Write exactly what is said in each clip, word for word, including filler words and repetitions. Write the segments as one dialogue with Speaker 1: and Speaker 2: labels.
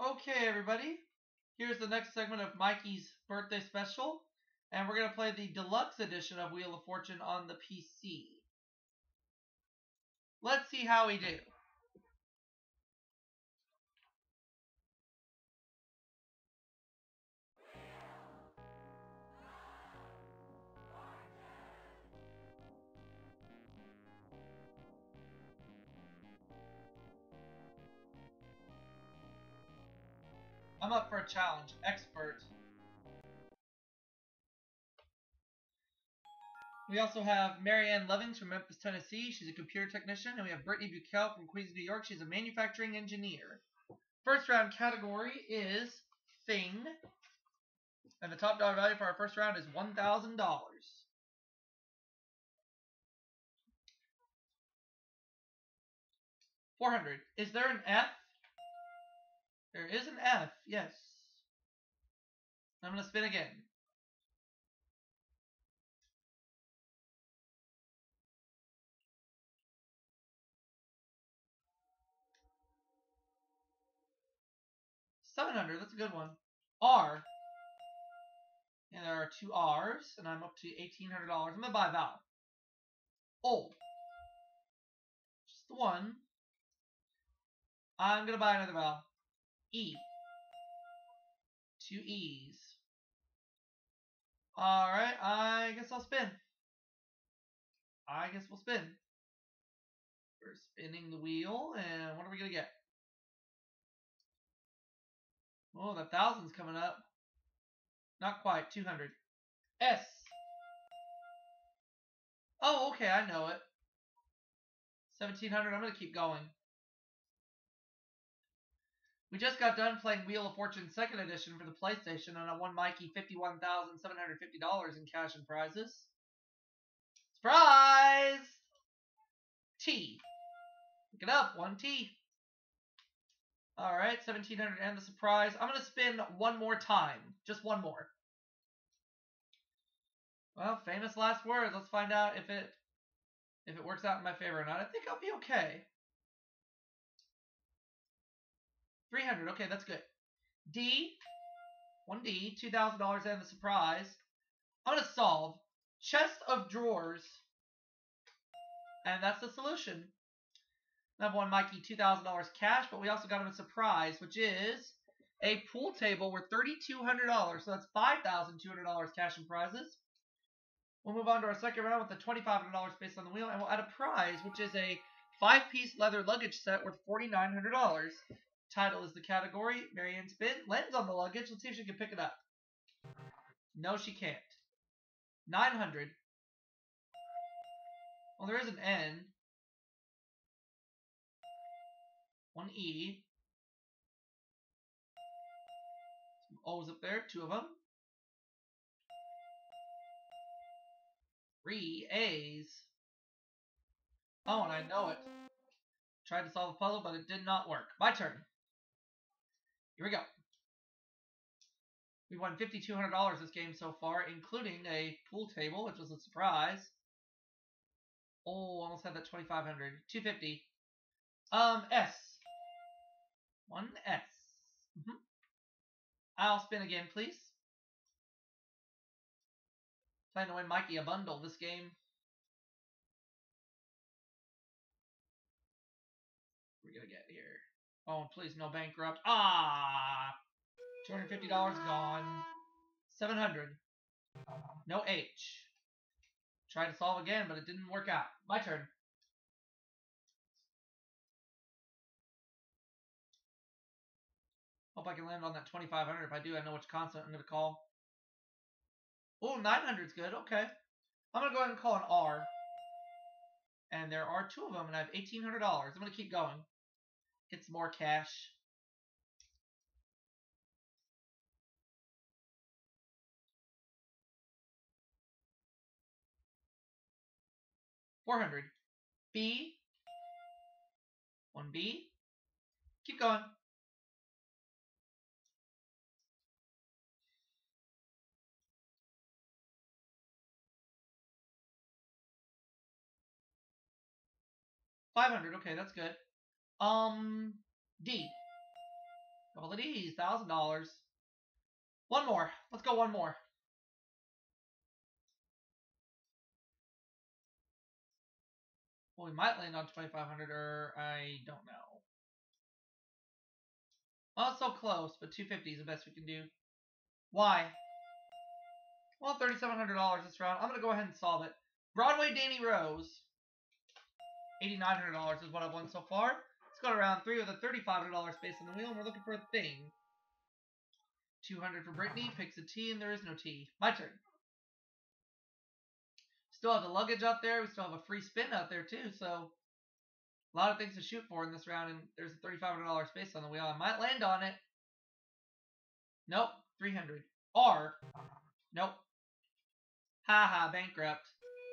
Speaker 1: Okay, everybody. Here's the next segment of Mikey's birthday special. And we're going to play the deluxe edition of Wheel of Fortune on the P C. Let's see how we do. I'm up for a challenge. Expert. We also have Marianne Lovings from Memphis, Tennessee. She's a computer technician. And we have Brittany Buchel from Queens, New York. She's a manufacturing engineer. First round category is Thing. And the top dollar value for our first round is one thousand dollars. four hundred. Is there an F? There is an F, yes. I'm going to spin again. seven hundred, that's a good one. R. And there are two R's, and I'm up to eighteen hundred dollars. I'm going to buy a vowel. O. Just the one. I'm going to buy another vowel. E. Two E's. Alright, I guess I'll spin. I guess we'll spin. We're spinning the wheel, and what are we going to get? Oh, the thousand's coming up. Not quite, two hundred. S. Oh, okay, I know it. seventeen hundred, I'm going to keep going. We just got done playing Wheel of Fortune second Edition for the PlayStation, and I won Mikey fifty-one thousand seven hundred fifty dollars in cash and prizes. Surprise! T. Pick it up, one T. Alright, seventeen hundred and the surprise. I'm going to spin one more time. Just one more. Well, famous last words. Let's find out if it if it works out in my favor or not. I think I'll be okay. three hundred. Okay, that's good. D. one D. two thousand dollars and the surprise. I'm going to solve. Chest of drawers. And that's the solution. I've won Mikey two thousand dollars cash, but we also got him a surprise, which is a pool table worth three thousand two hundred dollars. So that's five thousand two hundred dollars cash and prizes. We'll move on to our second round with the twenty-five hundred dollars space on the wheel, and we'll add a prize, which is a five-piece leather luggage set worth four thousand nine hundred dollars. Title is the category. Marianne spin. Lens on the luggage. Let's see if she can pick it up. No, she can't. nine hundred. Well, there is an N. One E. Some O's up there. Two of them. Three A's. Oh, and I know it. Tried to solve a puzzle, but it did not work. My turn. Here we go. We won five thousand two hundred dollars this game so far, including a pool table, which was a surprise. Oh, almost had that twenty-five hundred dollars. two hundred fifty dollars. Um, S. One S. Mm-hmm. I'll spin again, please. Plan to win Mikey a bundle this game. What are we going to get here? Oh, please, no bankrupt. Ah! two hundred fifty dollars gone. seven hundred. No H. Tried to solve again, but it didn't work out. My turn. Hope I can land on that twenty-five hundred. If I do, I know which consonant I'm going to call. Oh, nine hundred is good. Okay. I'm going to go ahead and call an R. And there are two of them, and I have eighteen hundred dollars. I'm going to keep going. Get some more cash. four hundred. B. one B. Keep going. five hundred. Okay, that's good. Um, D. Double Qualities, one thousand dollars. One more. Let's go one more. Well, we might land on twenty-five hundred, or I don't know. Oh, so close, but two fifty is the best we can do. Why? Well, thirty-seven hundred dollars this round. I'm going to go ahead and solve it. Broadway Danny Rose. eighty-nine hundred dollars is what I've won so far. Let's go to round three with a thirty-five hundred dollars space on the wheel, and we're looking for a thing. two hundred for Brittany. Picks a T, and there is no T. My turn. Still have the luggage out there. We still have a free spin out there, too. So, a lot of things to shoot for in this round, and there's a thirty-five hundred dollars space on the wheel. I might land on it. Nope. three hundred. R. Nope. Haha, bankrupt.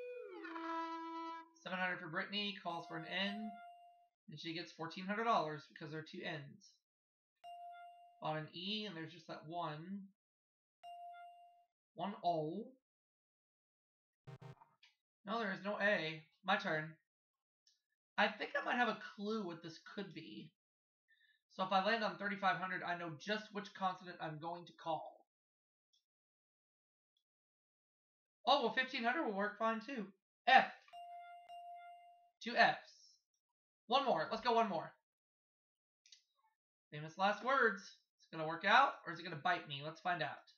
Speaker 1: seven hundred for Brittany. Calls for an N. And she gets fourteen hundred dollars because there are two N's. On an E, and there's just that one. One O. No, there is no A. My turn. I think I might have a clue what this could be. So if I land on thirty-five hundred, I know just which consonant I'm going to call. Oh, well, fifteen hundred will work fine, too. F. Two F's. One more. Let's go one more. Famous last words. Is it going to work out, or is it going to bite me? Let's find out.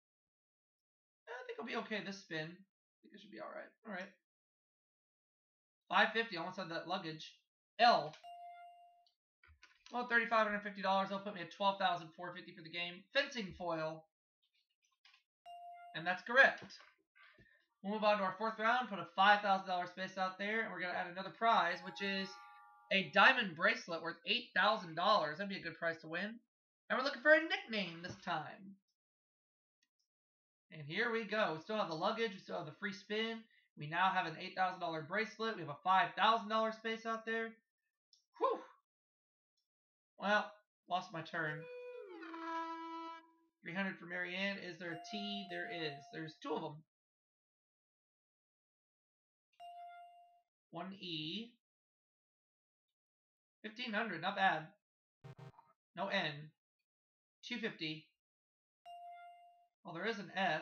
Speaker 1: I think I'll be okay this spin. I think it should be all right. All right. five fifty. Almost had that luggage. L. Well, thirty-five hundred fifty dollars. That'll put me at twelve thousand four hundred fifty dollars for the game. Fencing foil. And that's correct. We'll move on to our fourth round. Put a five thousand dollars space out there. And we're going to add another prize, which is a diamond bracelet worth eight thousand dollars. That'd be a good prize to win. And we're looking for a nickname this time. And here we go. We still have the luggage. We still have the free spin. We now have an eight thousand dollar bracelet. We have a five thousand dollar space out there. Whew. Well, lost my turn. three hundred for Marianne. Is there a T? There is. There's two of them. One E. fifteen hundred. Not bad. No N. two fifty. Well, there is an S.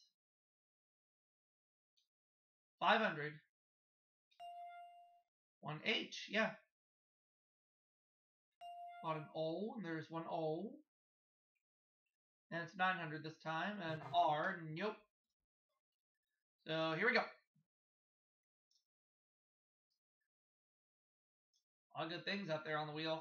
Speaker 1: five hundred. One H, yeah. Got an O, and there's one O. And it's nine hundred this time. And R, nope. So here we go. A lot of good things out there on the wheel.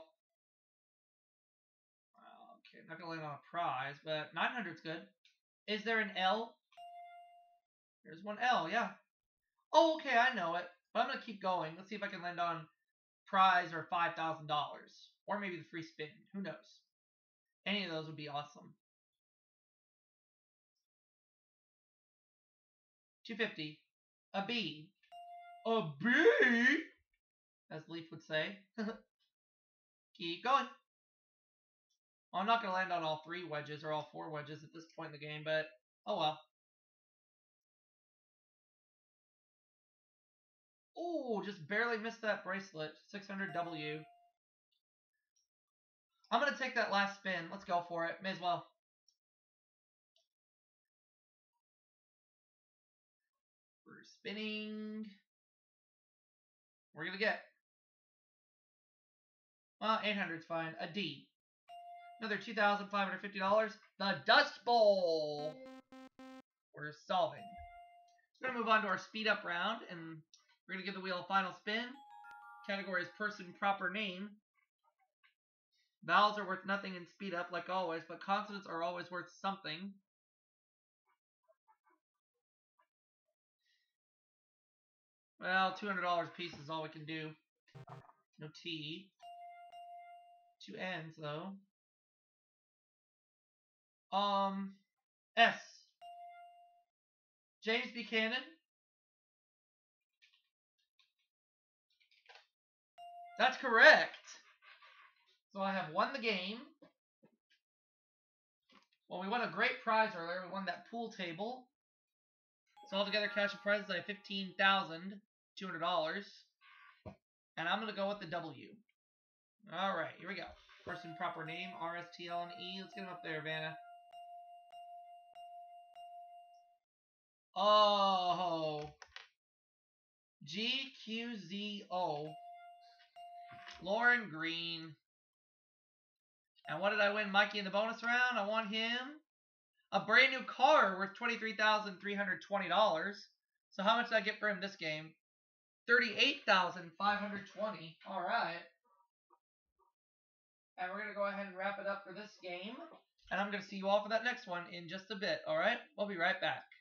Speaker 1: Okay, not going to land on a prize, but nine hundred's good. Is there an L? There's one L, yeah. Oh, okay, I know it. But I'm going to keep going. Let's see if I can land on prize or five thousand dollars. Or maybe the free spin. Who knows? Any of those would be awesome. two fifty. A B. A B? As Leaf would say. Keep going. Well, I'm not going to land on all three wedges or all four wedges at this point in the game, but oh well. Oh, just barely missed that bracelet. six hundred W. I'm going to take that last spin. Let's go for it. May as well. We're spinning. We're going to get. Well, eight hundred is fine. A D. Another two thousand five hundred fifty dollars. The Dust Bowl. We're solving. So we're going to move on to our speed up round, and we're going to give the wheel a final spin. Category is person, proper name. Vowels are worth nothing in speed up, like always, but consonants are always worth something. Well, two hundred dollars a piece is all we can do. No T. Two N's, though. Um, S. James Buchanan. That's correct. So I have won the game. Well, we won a great prize earlier. We won that pool table. So altogether, cash and prizes, I have fifteen thousand two hundred dollars. And I'm going to go with the W. All right, here we go. First and proper name, R S T L N E. Let's get him up there, Vanna. Oh. G Q Z O. Lauren Green. And what did I win, Mikey, in the bonus round? I won him a brand new car worth twenty-three thousand three hundred twenty dollars. So how much did I get for him this game? thirty-eight thousand five hundred twenty dollars. All right. And we're going to go ahead and wrap it up for this game. And I'm going to see you all for that next one in just a bit. All right? We'll be right back.